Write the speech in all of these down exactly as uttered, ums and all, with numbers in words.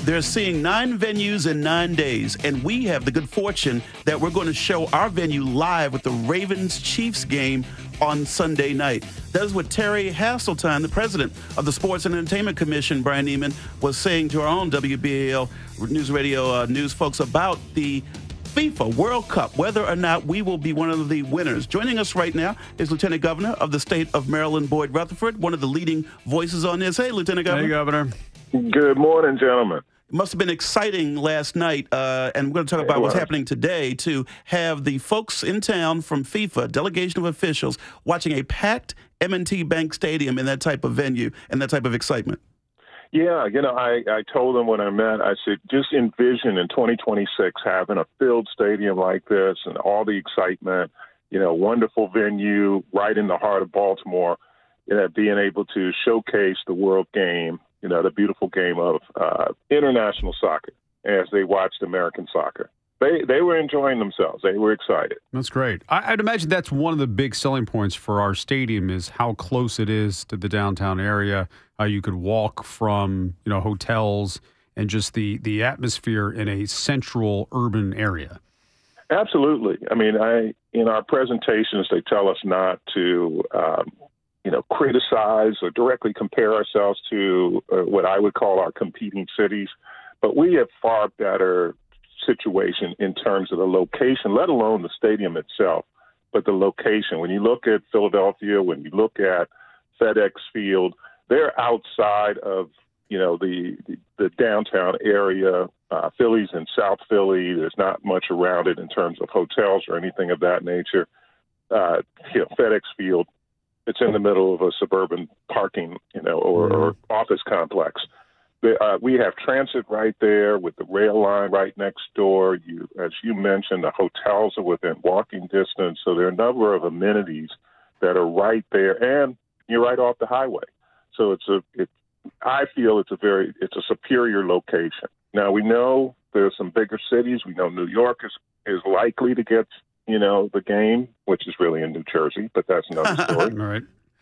They're seeing nine venues in nine days, and we have the good fortune that we're going to show our venue live with the Ravens-Chiefs game on Sunday night. That is what Terry Hasseltine, the president of the Sports and Entertainment Commission, Bryan Nehman, was saying to our own W B A L News Radio uh, news folks about the FIFA World Cup, whether or not we will be one of the winners. Joining us right now is Lieutenant Governor of the state of Maryland, Boyd Rutherford, one of the leading voices on this. Hey, Lieutenant Governor. Hey, Governor. Good morning, gentlemen. It must have been exciting last night, uh, and we're going to talk about what's happening today, to have the folks in town from FIFA, delegation of officials, watching a packed M and T Bank Stadium in that type of venue and that type of excitement. Yeah, you know, I, I told them when I met, I said, just envision in twenty twenty-six having a filled stadium like this and all the excitement, you know, wonderful venue right in the heart of Baltimore, you know, being able to showcase the world game, you know, the beautiful game of uh, international soccer as they watched American soccer. They they were enjoying themselves. They were excited. That's great. I, I'd imagine that's one of the big selling points for our stadium is how close it is to the downtown area. Uh, you could walk from, you know, hotels and just the, the atmosphere in a central urban area. Absolutely. I mean, I in our presentations, they tell us not to, um, you know, criticize or directly compare ourselves to uh, what I would call our competing cities. But we have far better situation in terms of the location, let alone the stadium itself, but the location. When you look at Philadelphia, when you look at FedEx Field, they're outside of, you know, the the, the downtown area. Uh, Philly's in South Philly. There's not much around it in terms of hotels or anything of that nature. Uh, you know, FedEx Field, it's in the middle of a suburban parking, you know, or, mm-hmm. or office complex. Uh, we have transit right there with the rail line right next door. You, as you mentioned, the hotels are within walking distance. So there are a number of amenities that are right there, and you're right off the highway. So it's a, it, I feel it's a very, it's a superior location. Now we know there are some bigger cities. We know New York is, is likely to get, you know, the game, which is really in New Jersey, but that's another story. All right.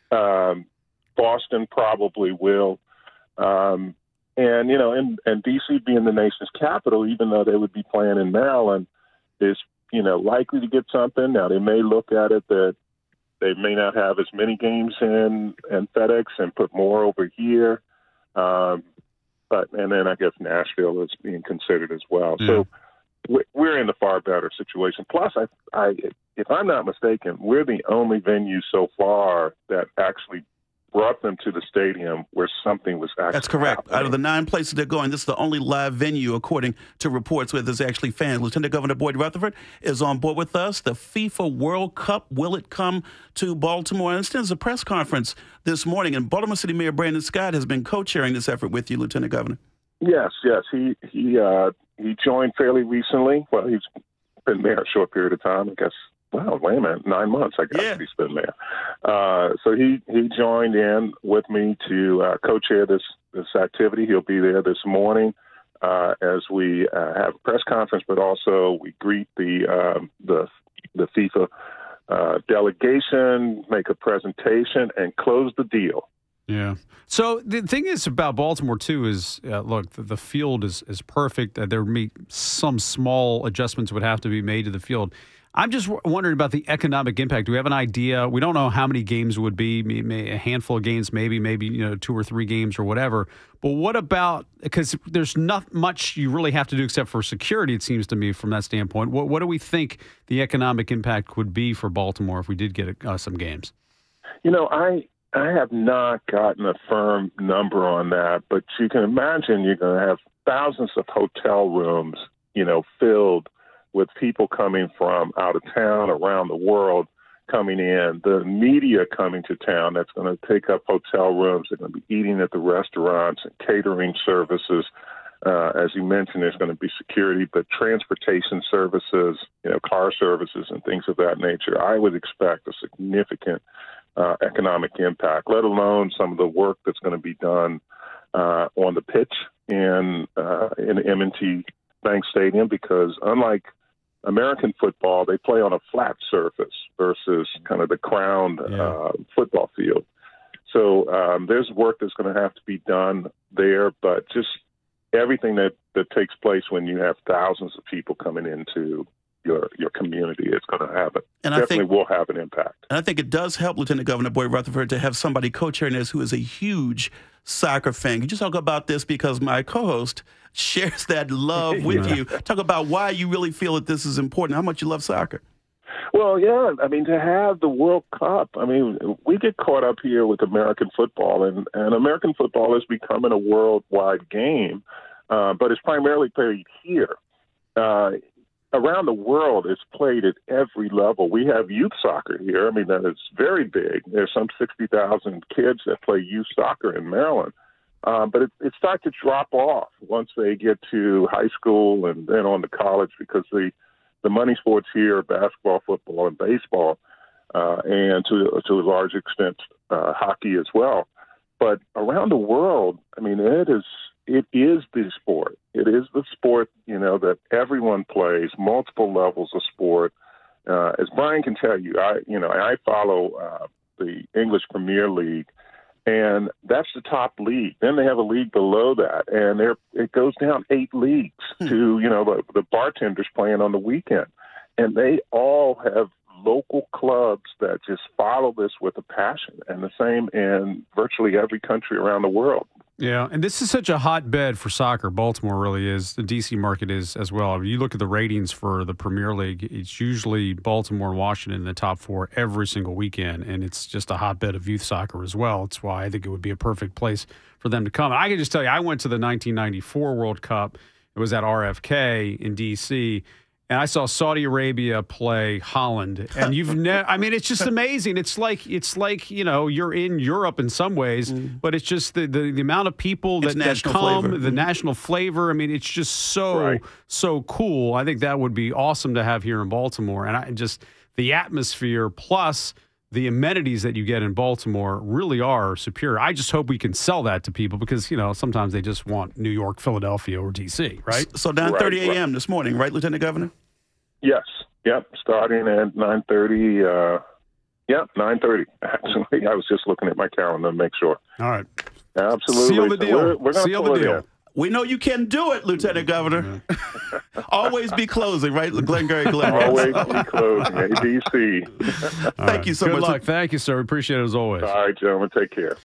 Um, Boston probably will. Um, And, you know, and, and D C being the nation's capital, even though they would be playing in Maryland, is, you know, likely to get something. Now, they may look at it that they may not have as many games in, in FedEx and put more over here. Um, but and then I guess Nashville is being considered as well. Yeah. So we're in a far better situation. Plus, I, I, if I'm not mistaken, we're the only venue so far that actually brought them to the stadium where something was actually That's correct. happening. Out of the nine places they're going, this is the only live venue, according to reports, where there's actually fans. Lieutenant Governor Boyd Rutherford is on board with us. The FIFA World Cup, will it come to Baltimore? I understand there's a press conference this morning, and Baltimore City Mayor Brandon Scott has been co-chairing this effort with you, Lieutenant Governor. Yes, yes. He he uh, he joined fairly recently. Well, he's been mayor a short period of time, I guess. Wow, wait a minute, nine months, I guess, yeah. he's been there. Uh, so he, he joined in with me to uh, co-chair this, this activity. He'll be there this morning uh, as we uh, have a press conference, but also we greet the um, the, the FIFA uh, delegation, make a presentation, and close the deal. Yeah. So the thing is about Baltimore, too, is, uh, look, the, the field is, is perfect. Uh, there may some small adjustments would have to be made to the field. I'm just wondering about the economic impact. Do we have an idea? We don't know how many games would be, maybe a handful of games, maybe, maybe you know, two or three games or whatever. But what about, because there's not much you really have to do except for security, it seems to me, from that standpoint. What, what do we think the economic impact would be for Baltimore if we did get uh, some games? You know, I I have not gotten a firm number on that, but you can imagine you're going to have thousands of hotel rooms, you know, filled with people coming from out of town, around the world coming in, the media coming to town that's going to take up hotel rooms. They're going to be eating at the restaurants and catering services. Uh, as you mentioned, there's going to be security, but transportation services, you know, car services and things of that nature. I would expect a significant uh, economic impact, let alone some of the work that's going to be done uh, on the pitch in, uh, in M and T Bank Stadium, because unlike American football, they play on a flat surface versus kind of the crowned yeah. uh, football field. So um, there's work that's going to have to be done there, but just everything that, that takes place when you have thousands of people coming into your your community, it's going to have it. And Definitely I think, will have an impact. And I think it does help Lieutenant Governor Boyd Rutherford to have somebody co-chairing this who is a huge soccer fan. Could you talk about this, because my co-host shares that love with Yeah. you? Talk about why you really feel that this is important, how much you love soccer. Well, yeah, I mean, to have the World Cup, I mean, we get caught up here with American football, and, and American football is becoming a worldwide game, uh, but it's primarily played here. Uh, around the world, it's played at every level. We have youth soccer here. I mean, that is very big. There's some sixty thousand kids that play youth soccer in Maryland. Uh, but it, it starts to drop off once they get to high school and then on to college, because the, the money sports here are basketball, football, and baseball, uh, and to, to a large extent uh, hockey as well. But around the world, I mean, it is it is the sport. It is the sport, you know, that everyone plays, multiple levels of sport. Uh, as Bryan can tell you, I you know I follow uh, the English Premier League, and that's the top league. Then they have a league below that, and there it goes down eight leagues hmm. to, you know, the, the bartenders playing on the weekend. And they all have local clubs that just follow this with a passion, and the same in virtually every country around the world. Yeah, and this is such a hotbed for soccer. Baltimore really is. The D C market is as well. You look at the ratings for the Premier League, it's usually Baltimore and Washington in the top four every single weekend, and it's just a hotbed of youth soccer as well. It's why I think it would be a perfect place for them to come. I can just tell you, I went to the nineteen ninety-four World Cup. It was at R F K in D C, and I saw Saudi Arabia play Holland, and you've never. I mean, it's just amazing. It's like it's like you know you're in Europe in some ways, mm. but it's just the, the, the amount of people that, that come, flavor. the mm. national flavor. I mean, it's just so right. so cool. I think that would be awesome to have here in Baltimore, and I just the atmosphere plus the amenities that you get in Baltimore really are superior. I just hope we can sell that to people, because, you know, sometimes they just want New York, Philadelphia, or D C, right? So nine thirty right, a.m. right. this morning, right, Lieutenant Governor? Yes. Yep. Starting at nine thirty. Uh, yep, nine thirty. Actually, I was just looking at my calendar to make sure. All right. Absolutely. Seal the so deal. We're, we're going to pull the it deal. in. We know you can do it, Lieutenant Governor. Always be closing, right? Glengarry Glen. Always be closing. A B C. Thank right. you so Good much. Good luck. Thank you, sir. We appreciate it as always. All right, gentlemen. Take care.